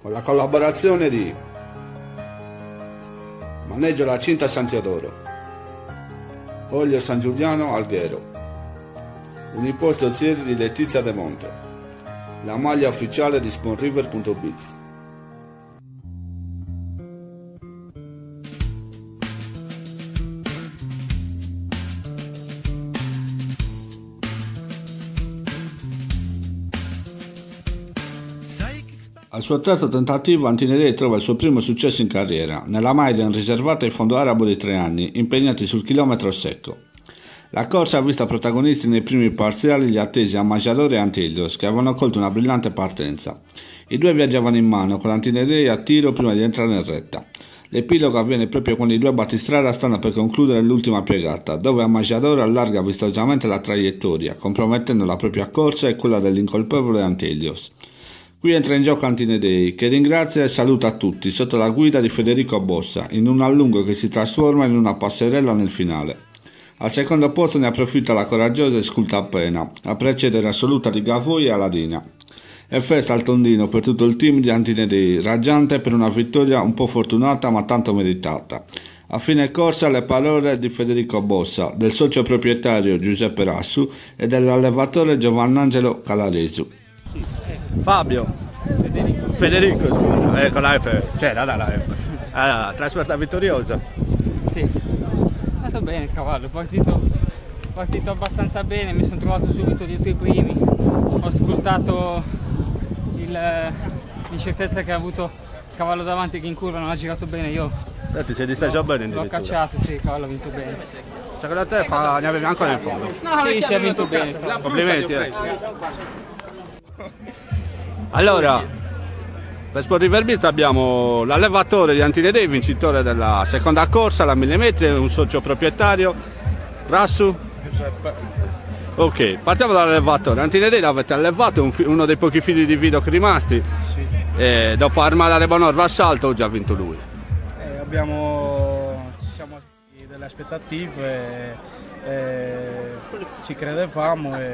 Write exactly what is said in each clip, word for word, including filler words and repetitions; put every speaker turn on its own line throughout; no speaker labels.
con la collaborazione di Maneggio la Cinta San Teodoro, Olio San Giuliano Alghero, Uniposto Zieri di Letizia De Monte, la maglia ufficiale di Sponriver punto biz. Al suo terzo tentativo Antinedei trova il suo primo successo in carriera, nella Maiden riservata ai fondo arabo di tre anni, impegnati sul chilometro secco. La corsa ha visto protagonisti nei primi parziali gli attesi Amajador e Antillos, che avevano colto una brillante partenza. I due viaggiavano in mano, con Antinedei a tiro prima di entrare in retta. L'epilogo avviene proprio quando i due battistrada stanno per concludere l'ultima piegata, dove Amajador allarga vistosamente la traiettoria, compromettendo la propria corsa e quella dell'incolpevole Antillos. Qui entra in gioco Antinedei, che ringrazia e saluta tutti sotto la guida di Federico Bossa, in un allungo che si trasforma in una passerella nel finale. Al secondo posto ne approfitta la coraggiosa e sculta appena, a precedere assoluta di Gavoi e Aladina. E festa al tondino per tutto il team di Antinedei, raggiante per una vittoria un po' fortunata ma tanto meritata. A fine corsa le parole di Federico Bossa, del socio proprietario Giuseppe Rassu e dell'allevatore Giovannangelo Calaresu.
Fabio, Federico, Federico scusa, ecco la F, cioè la, la, la F. Allora, trasferta vittoriosa.
Sì, è andato bene il cavallo, è partito, partito abbastanza bene, mi sono trovato subito dietro i primi, ho sfruttato l'incertezza che ha avuto il cavallo davanti che in curva non ha girato bene, io
Eh, ti sei disteso bene in
l'ho cacciato, sì, il cavallo ha vinto bene.
Secondo te fa, ne avevi ancora in fondo?
No, sì, si è vinto bene.
Complimenti. Eh. Allora, per Sponriver Biz abbiamo l'allevatore di Antinedei, vincitore della seconda corsa, la mille metri, un socio proprietario, Rassu. Ok, partiamo dall'allevatore. Antinedei l'avete allevato, un uno dei pochi figli di Vido rimasti.
Sì.
E dopo Armada Rebanor Vassalto ho già vinto lui.
Eh, abbiamo ci siamo delle aspettative, eh, ci credevamo e,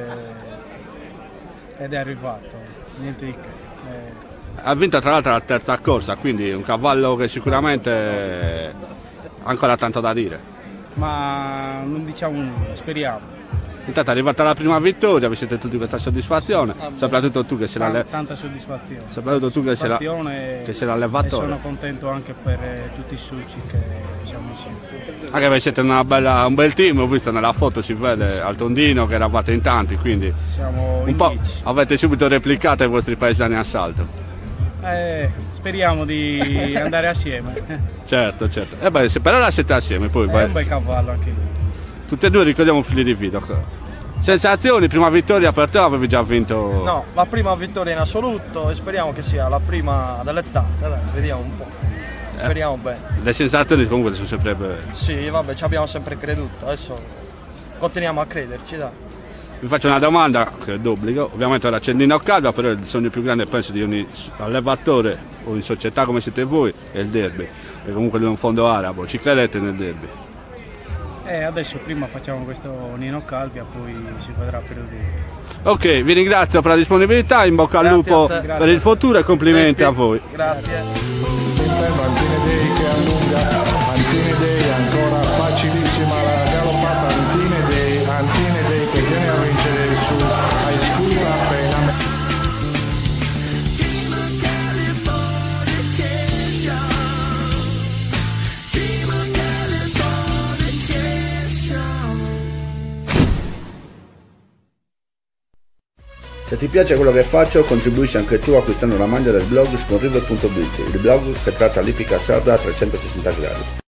ed è arrivato. Niente di che. Eh.
Ha vinto tra l'altro la terza corsa, quindi un cavallo che sicuramente ha ancora tanto da dire.
Ma non diciamo nulla, speriamo.
Intanto è arrivata la prima vittoria, vi siete tutti questa soddisfazione,
Ah,
soprattutto tu che sei
tanta,
la...
tanta soddisfazione.
soprattutto tu che sei la...
Soddisfazione
che sei l'allevatore.
E sono contento anche per eh, tutti i suci che siamo insieme.
Anche perché siete una bella, un bel team, ho visto nella foto si vede al tondino che eravate in tanti, quindi
Siamo
un
in
po'
dieci.
avete subito replicato i vostri paesani a salto.
Eh, speriamo di andare assieme.
Certo, certo. E beh, se per ora siete assieme, poi
È
vai.
un bel cavallo anche lui.
Tutti e due ricordiamo figli di Vido. Sensazioni, prima vittoria per te, avevi già vinto?
No, la prima vittoria in assoluto e speriamo che sia la prima dell'età, vediamo un po'. Speriamo
eh,
bene.
Le sensazioni comunque sono sempre belle.
Sì, vabbè, ci abbiamo sempre creduto, adesso continuiamo a crederci, dai.
Vi faccio una domanda che è d'obbligo, ovviamente ora c'è Nino Calva, però il sogno più grande penso di ogni allevatore o in società come siete voi è il derby, e comunque lui è un fondo arabo, ci credete nel derby?
Eh, adesso prima facciamo questo Nino Calvia, poi si vedrà per il derby.
Ok, vi ringrazio per la disponibilità, in bocca al
Grazie
lupo
a te.
per il futuro e complimenti a voi.
Grazie.
Antinedei che allunga, Antinedei ancora facilissima la galoppata, Antinedei, Antinedei che viene a vincere su High School appena.
Se ti piace quello che faccio, contribuisci anche tu acquistando la maglia del blog Sponriver punto biz, il blog che tratta l'ippica sarda a trecentosessanta gradi.